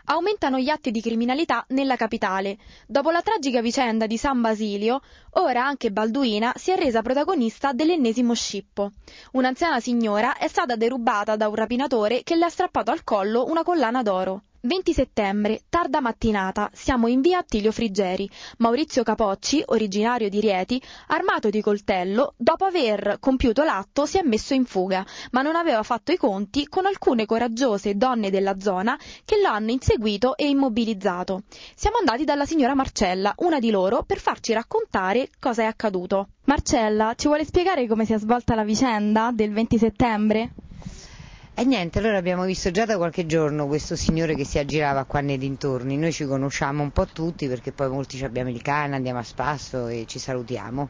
Aumentano gli atti di criminalità nella capitale. Dopo la tragica vicenda di San Basilio, ora anche Balduina si è resa protagonista dell'ennesimo scippo. Un'anziana signora è stata derubata da un rapinatore che le ha strappato al collo una collana d'oro. 20 settembre, tarda mattinata, siamo in via Attilio Friggeri. Maurizio Capocci, originario di Rieti, armato di coltello, dopo aver compiuto l'atto si è messo in fuga, ma non aveva fatto i conti con alcune coraggiose donne della zona che lo hanno inseguito e immobilizzato. Siamo andati dalla signora Marcella, una di loro, per farci raccontare cosa è accaduto. Marcella, ci vuole spiegare come si è svolta la vicenda del 20 settembre? E niente, allora abbiamo visto già da qualche giorno questo signore che si aggirava qua nei dintorni. Noi ci conosciamo un po' tutti perché poi molti abbiamo il cane, andiamo a spasso e ci salutiamo.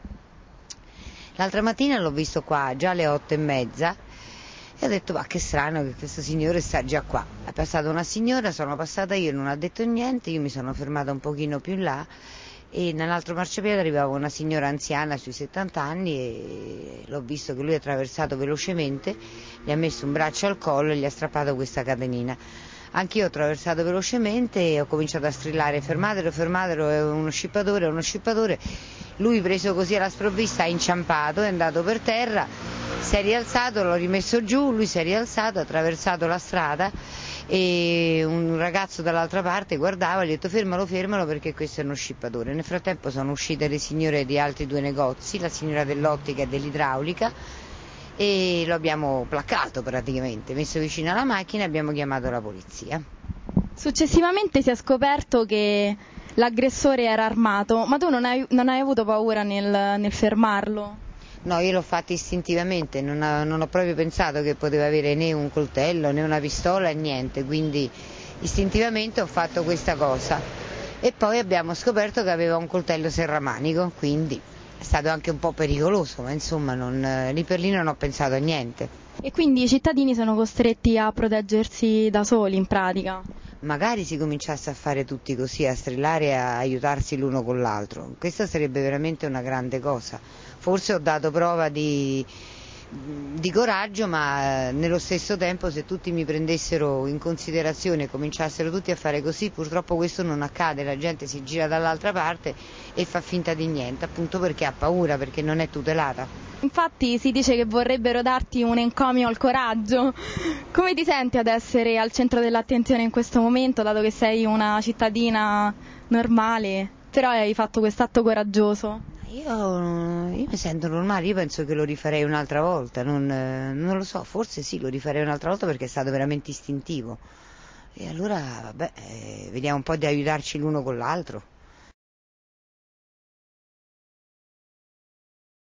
L'altra mattina l'ho visto qua già alle 8:30 e ho detto ma che strano che questo signore sta già qua. È passata una signora, sono passata io, non ha detto niente, io mi sono fermata un pochino più là e nell'altro marciapiede arrivava una signora anziana sui 70 anni e l'ho visto che lui ha attraversato velocemente, gli ha messo un braccio al collo e gli ha strappato questa catenina. Anch'io ho attraversato velocemente e ho cominciato a strillare fermatelo, fermatelo, è uno scippatore, è uno scippatore. Lui preso così alla sprovvista ha inciampato, è andato per terra, si è rialzato, l'ho rimesso giù, lui si è rialzato, ha attraversato la strada e un ragazzo dall'altra parte guardava e gli ho detto fermalo, fermalo perché questo è uno scippatore. Nel frattempo sono uscite le signore di altri due negozi, la signora dell'ottica e dell'idraulica e lo abbiamo placcato praticamente, messo vicino alla macchina e abbiamo chiamato la polizia. Successivamente si è scoperto che l'aggressore era armato, ma tu non hai avuto paura nel fermarlo? No, io l'ho fatto istintivamente, non ho proprio pensato che poteva avere né un coltello né una pistola, niente, quindi istintivamente ho fatto questa cosa. E poi abbiamo scoperto che aveva un coltello serramanico, quindi è stato anche un po' pericoloso, ma insomma lì per lì non ho pensato a niente. E quindi i cittadini sono costretti a proteggersi da soli in pratica? Magari si cominciasse a fare tutti così, a strillare e a aiutarsi l'uno con l'altro, questa sarebbe veramente una grande cosa. Forse ho dato prova di coraggio, ma nello stesso tempo se tutti mi prendessero in considerazione e cominciassero tutti a fare così, purtroppo questo non accade, la gente si gira dall'altra parte e fa finta di niente, appunto perché ha paura, perché non è tutelata. Infatti si dice che vorrebbero darti un encomio al coraggio. Come ti senti ad essere al centro dell'attenzione in questo momento, dato che sei una normale, però hai fatto quest'atto coraggioso? Io mi sento normale, io penso che lo rifarei un'altra volta, non lo so, forse sì, lo rifarei un'altra volta perché è stato veramente istintivo. E allora, vabbè, vediamo un po' di aiutarci l'uno con l'altro.